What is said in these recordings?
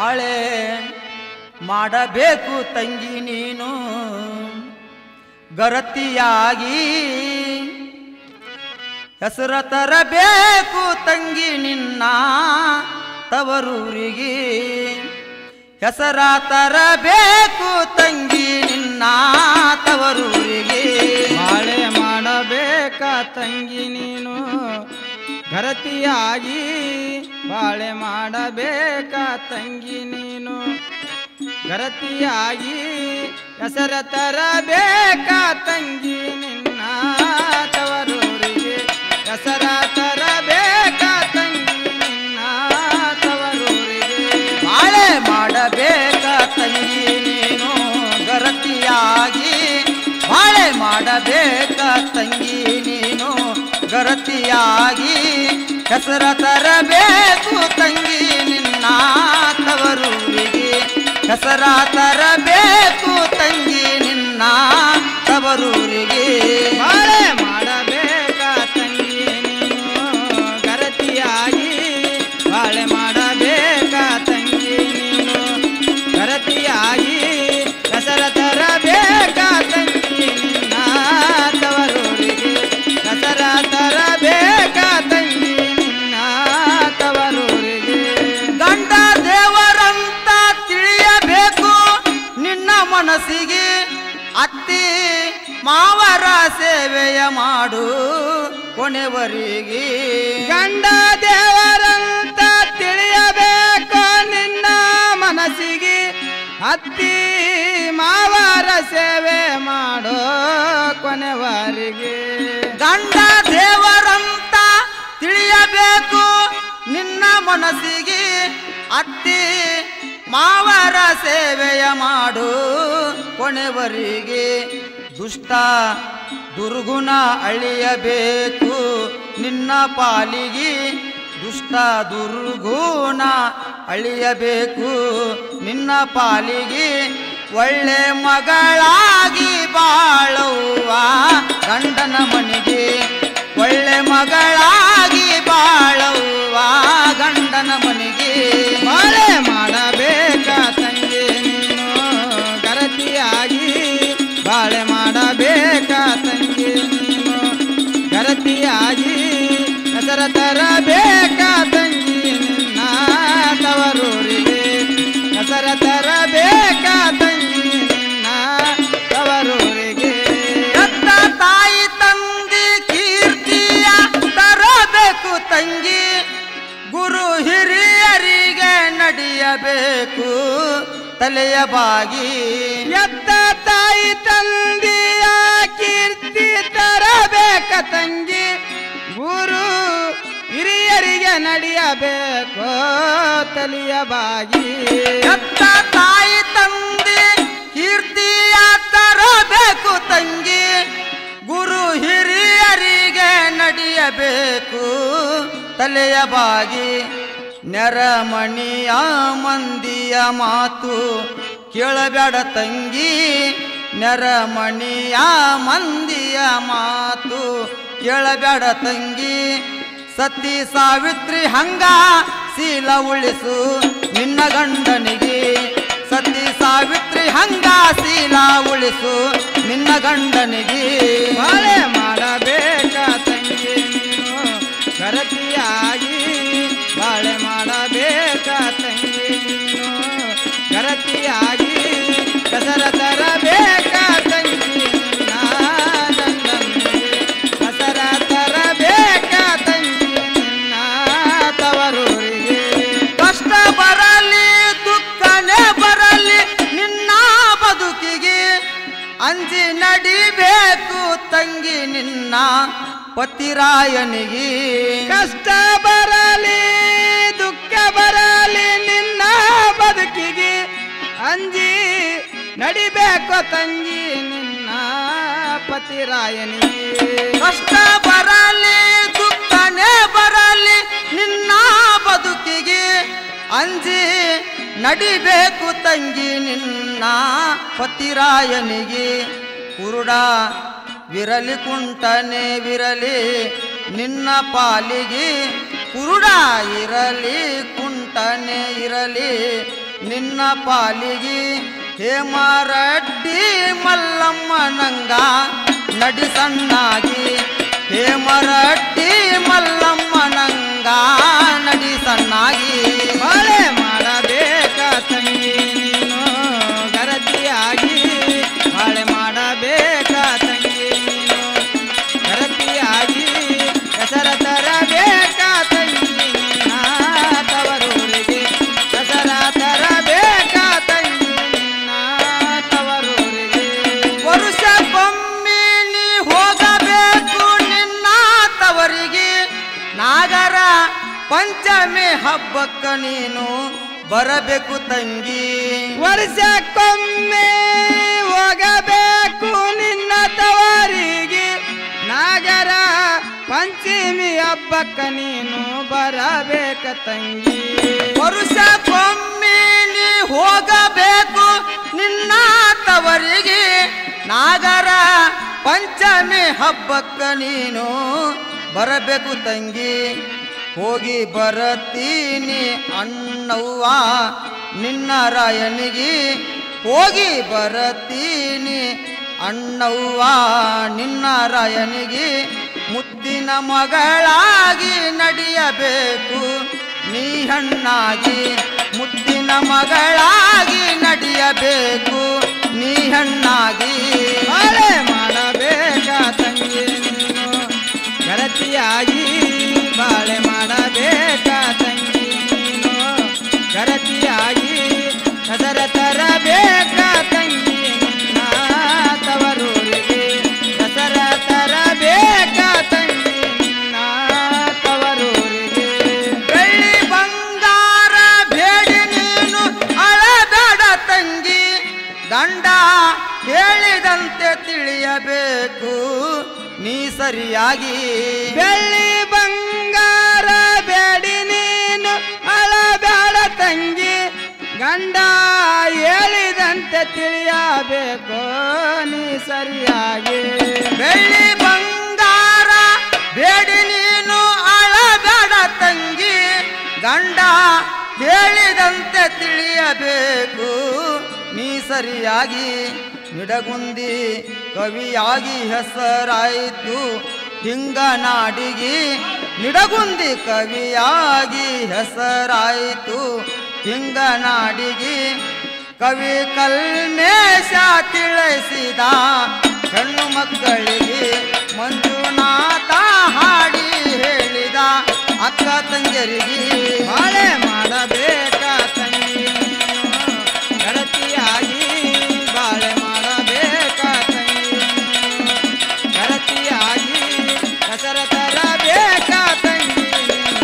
ಬಾಳೆ ಮಾಡಬೇಕು ತಂಗಿ ನೀನು ಗರತಿಯಾಗಿ ಹೆಸರ ತರಬೇಕು ತಂಗಿ ನಿನ್ನ ತವರೂರಿಗೆ ಹೆಸರ ತರಬೇಕು ತಂಗಿ ನಿನ್ನ ತವರೂರಿಗೆ ಬಾಳೆ ಮಾಡಬೇಕ ತಂಗಿ ನೀನು ಗರತಿಯಾಗಿ ಬಾಳೆ ಮಾಡಬೇಕ ತಂಗಿ ನೀನು ಗರತಿಯಾಗಿ ಹೆಸರ ತರಬೇಕ ತಂಗಿ ನಿನ್ನ ತವರೂರಿಗೆ ಹೆಸರ ತರಬೇಕ ತಂಗಿ ನಿನ್ನ ತವರೂರಿಗೆ ಬಾಳೆ ಮಾಡಬೇಕ ತಂಗಿ ನೀನು ಗರತಿಯಾಗಿ ಬಾಳೆ ಮಾಡಬೇಕ ತಂಗಿ ನೀನು ಗರತಿಯಾಗಿ ಹೆಸರ ತರಬೇಕು ತಂಗಿ ನಿನ್ನ ತವರೂರಿಗೆ ಹೆಸರ ತರಬೇಕು ತಂಗಿ ನಿನ್ನ ತವರೂರಿಗೆ ಬಾಳೆ ಮಾಡಬೇಕ ತಂಗಿ ನೀನು ಗರತಿಯಾಗಿ ಬಾಳೆ ಮಾಡಬೇಕ ತಂಗಿ ನೀನು ಗರತಿಯಾಗಿ ಹೆಸರ ತರಬೇಕ ತಂಗಿ ನಿನ್ನ ತವರೂರಿಗೆ ಹೆಸರ ತರಬೇಕ ತಂಗಿ ನಿನ್ನ ತವರೂರಿಗೆ ಗಂಡ ದೇವರಂತ ತಿಳಿಯಬೇಕು ನಿನ್ನ ಮನಸ್ಸಿಗೆ ಅತ್ತಿ ಮಾವರ ಸೇವೆಯ ಮಾಡು ಕೊನೆವರಿಗೆ ಗಂಡ ದೇವರಂತ ತಿಳಿಯಬೇಕು ನಿನ್ನ ಮನಸ್ಸಿಗೆ ಅತ್ತಿ ಮಾವರ ಸೇವೆ ಮಾಡೋ ಕೊನೆವರಿಗೆ ಗಂಡ ದೇವರಂತ ತಿಳಿಯಬೇಕು ನಿನ್ನ ಮನಸ್ಸಿಗೆ ಅತ್ತಿ ಮಾವರ ಸೇವೆಯ ಮಾಡು ಕೊನೆವರಿಗೆ ದುಷ್ಟ ದುರ್ಗುಣ ಅಳಿಯಬೇಕು ನಿನ್ನ ಪಾಲಿಗೆ ದುಷ್ಟ ದುರ್ಗುಣ ಅಳಿಯಬೇಕು ನಿನ್ನ ಪಾಲಿಗೆ ಒಳ್ಳೆ ಮಗಳಾಗಿ ಬಾಳುವ ಗಂಡನ ಮನೆಗೆ ಒಳ್ಳೆ ಮಗಳಾಗಿ ಬಾಳುವ ಗಂಡನ ಮನೆಗೆ ಬಾಳೆ ಮಾಡಬೇಕ ತಂಗಿ ನೀನು ಗರತಿಯಾಗಿ ಬಾಳೆ ಮಾಡಬೇಕ ತಂಗಿ ನೀನು ಗರತಿಯಾಗಿ ಹೆಸರ ತರಬೇಕ ತಂಗಿ ನಿನ್ನ ತವರೂರಿಗೆ ಹೆಸರ ತರಬೇಕ ತಂಗಿ ನಿನ್ನ ತವರೂರಿಗೆ ಹೆತ್ತ ತಾಯಿ ತಂದೆ ಕೀರ್ತಿಯ ತರಬೇಕು ತಂಗಿ ಗುರು ಹಿರಿಯರಿಗೆ ನಡೆಯಬೇಕು ತಲೆಯ ಬಾಗಿ ಎತ್ತ ತಾಯಿ ತಂದೆಯ ಕೀರ್ತಿ ತರಬೇಕ ತಂಗಿ ಗುರು ಹಿರಿಯರಿಗೆ ನಡೆಯಬೇಕು ತಲೆಯ ಬಾಗಿ ಹೆತ್ತ ತಾಯಿ ತಂದೆ ಕೀರ್ತಿಯ ತರಬೇಕು ತಂಗಿ ಗುರು ಹಿರಿಯರಿಗೆ ನಡೆಯಬೇಕು ತಲೆಯ ಬಾಗಿ ನೆರಮಣಿಯ ಮಂದಿಯ ಮಾತು ಕೇಳಬೇಡ ತಂಗಿ ನೆರಮಣಿಯ ಮಂದಿಯ ಮಾತು ಕೇಳಬೇಡ ತಂಗಿ ಸತಿ ಸಾವಿತ್ರಿ ಹಂಗ ಶೀಲ ಉಳಿಸು ನಿನ್ನ ಗಂಡನಿಗೆ ಸತಿ ಸಾವಿತ್ರಿ ಹಂಗ ಶೀಲ ಉಳಿಸು ನಿನ್ನ ಗಂಡನಿಗೆ ಬಾಳೆ ಮಾಡಬೇಕ ತಂಗಿ ನೀನು ಗರತಿಯಾಗಿ ಬಾಳೆ ಮಾಡಬೇಕ ತಂಗಿ ನೀನು ಗರತಿಯಾಗಿ ಹೆಸರ ತರಬೇಕ ತಂಗಿ ನಿನ್ನ ಗಂಡನಿಗೆ ಹೆಸರ ತರಬೇಕ ತಂಗಿ ನಿನ್ನ ತವರೂರಿಗೆ ಕಷ್ಟ ಬರಲಿ ದುಃಖನೇ ಬರಲಿ ನಿನ್ನ ಬದುಕಿಗೆ ಅಂಜಿ ನಡಿಬೇಕು ತಂಗಿ ನಿನ್ನ ಪತಿರಾಯನಿಗೆ ಕಷ್ಟ ಬರಲಿ ದುಃಖ ಬರಲಿ ನಿನ್ನ ಬದುಕಿಗೆ ಅಂಜಿ ನಡಿಬೇಕು ತಂಗಿ ನಿನ್ನ ಪತಿರಾಯನಿಗೆ ಕಷ್ಟ ಬರಲಿ ದುಃಖನೇ ಬರಲಿ ನಿನ್ನ ಬದುಕಿಗೆ ಅಂಜಿ ನಡಿಬೇಕು ತಂಗಿ ನಿನ್ನ ಪತಿರಾಯನಿಗೆ ಕುರುಡ ವಿರಲಿ ಕುಂಟನೆ ವಿರಲಿ ನಿನ್ನ ಪಾಲಿಗೆ ಕುರುಡ ಇರಲಿ ಕುಂಟನೆ ಇರಲಿ ನಿನ್ನ ಪಾಲಿಗೆ ಹೇಮರಡ್ಡಿ ಮಲ್ಲಮ್ಮನಂಗ ನಡಿಸನ್ನಾಗಿ ಹೇಮರಡ್ಡಿ ಮಲ್ಲಮ್ಮನಂಗ ನಡಿಸನ್ನಾಗಿ ಬಾಳೆ ಮಾಡಬೇಕ ತಂಗಿ ನೀನು ಗರತಿಯಾಗಿ ಬಾಳೆ ಮಾಡಬೇಕ ತಂಗಿ ನೀನು ಗರತಿಯಾಗಿ ಹೆಸರ ತರಬೇಕ ತಂಗಿ ನಿನ್ನ ತವರೂರಿಗೆ ಹೆಸರ ತರಬೇಕ ತಂಗಿ ನಿನ್ನ ತವರೂರಿಗೆ ವರುಷಕ್ಕೊಮ್ಮೆ ನೀ ಹೋಗಬೇಕು ನಿನ್ನ ತವರಿಗೆ ನಾಗರ ಪಂಚಮಿ ಹಬ್ಬಕ್ಕ ನೀನು ಬರಬೇಕು ತಂಗಿ ವರ್ಷಕ್ಕೊಮ್ಮೆ ಹೋಗಬೇಕು ನಿನ್ನ ತವರಿಗೆ ನಾಗರ ಪಂಚಮಿ ಹಬ್ಬಕ್ಕ ನೀನು ಬರಬೇಕ ತಂಗಿ ವರುಷಕ್ಕೊಮ್ಮೆ ನೀ ಹೋಗಬೇಕು ನಿನ್ನ ತವರಿಗೆ ನಾಗರ ಪಂಚಮಿ ಹಬ್ಬಕ್ಕ ನೀನು ಬರಬೇಕು ತಂಗಿ ಹೋಗಿ ಬರತೀನಿ ಅಣ್ಣವ್ವ ನಿನ್ನ ರಾಯನಿಗೆ ಹೋಗಿ ಬರತೀನಿ ಅಣ್ಣವ್ವ ನಿನ್ನ ರಾಯನಿಗೆ ಮುದ್ದಿನ ಮಗಳಾಗಿ ನಡೆಯಬೇಕು ನೀ ಹಣ್ಣಾಗಿ ಮುದ್ದಿನ ಮಗಳಾಗಿ ನಡೆಯಬೇಕು ನೀ ಹಣ್ಣಾಗಿ ಬಾಳೆ ಮಾಡಬೇಕ ತಂಗಿ ನೀನು ಗರತಿಯಾಗಿ ಬಾಳೆ ಮಾಡಬೇಕ ತಂಗಿ ನೀನು ಗರತಿಯಾಗಿ ಹೆಸರ ತರಬೇಕ ತಂಗಿ ನಿನ್ನ ತವರೂರಿಗೆ ಹೆಸರ ತರಬೇಕ ತಂಗಿ ನಿನ್ನ ತವರೂರಿಗೆ ಬೆಳ್ಳಿ ಬಂಗಾರ ಬೇಡಿ ನೀನು ಅಳಬೇಡ ತಂಗಿ ಗಂಡ ಹೇಳಿದಂತೆ ತಿಳಿಯಬೇಕು ನೀ ಸರಿಯಾಗಿ ಬೆಳ್ಳಿ ಬಂಗಾರ ಬೇಡಿ ನೀನು ಅಳಬೇಡ ತಂಗಿ ಗಂಡ ಹೇಳಿದಂತೆ ತಿಳಿಯಬೇಕು ನೀ ಸರಿಯಾಗಿ ಬೆಳ್ಳಿ ಬಂಗಾರ ಬೇಡಿ ನೀನು ಅಳಬೇಡ ತಂಗಿ ಗಂಡ ಹೇಳಿದಂತೆ ತಿಳಿಯಬೇಕು ನೀ ಸರಿಯಾಗಿ ನಿಡಗುಂದಿ ಕವಿಯಾಗಿ ಹೆಸರಾಯಿತು ಹಿಂಗನಾಡಿಗೆ ನಿಡಗುಂದಿ ಕವಿಯಾಗಿ ಹೆಸರಾಯಿತು ಹಿಂಗನಾಡಿಗೆ ಕವಿ ಕಲ್ಮೇಶ ತಿಳಿಸಿದ ಹೆಣ್ಣು ಮಕ್ಕಳಿಗೆ ಮಂಜುನಾಥ ಹಾಡಿ ಹೇಳಿದ ಅಕ್ಕ ತಂಗಿಯರಿಗೆ ಬಾಳೆ ಮಾಡಬೇಕ ತಂಗಿ ನೀನು ಗರತಿಯಾಗಿ ಬಾಳೆ ಮಾಡಬೇಕ ತಂಗಿ ನೀನು ಗರತಿಯಾಗಿ ಹೆಸರ ತರಬೇಕ ತಂಗಿ ನಿನ್ನ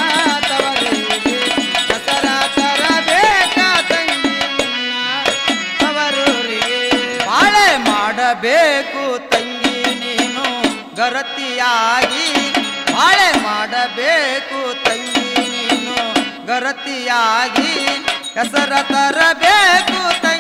ತವರಿಗೆ ಹೆಸರ ತರಬೇಕ ತಂಗಿ ನಿನ್ನ ತವರೂರಿಗೆ ಬಾಳೆ ಮಾಡಬೇಕು ತಂಗಿ ನೀನು ಗರತಿಯಾಗಿ ಬಾಳೆ ಮಾಡಬೇಕು ತಂಗಿ ನೀನು ಗರತಿಯಾಗಿ ಹೆಸರ ತರಬೇಕು ತಂಗಿ